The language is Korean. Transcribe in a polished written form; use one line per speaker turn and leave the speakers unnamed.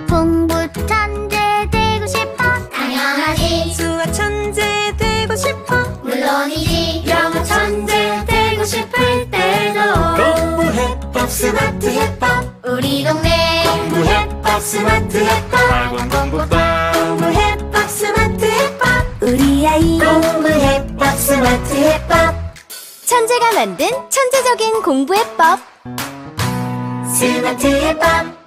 공부 천재 되고 싶어? 당연하지.
수학 천재 되고 싶어?
물론이지. 영어 천재 되고 싶을 때도
공부해법 스마트 해법.
우리 동네
공부해법 스마트 해법. 학원 공부법.
공부해법 스마트 해법.
우리 아이
공부해법 스마트 해법.
천재가 만든 천재적인 공부해법
스마트 해법.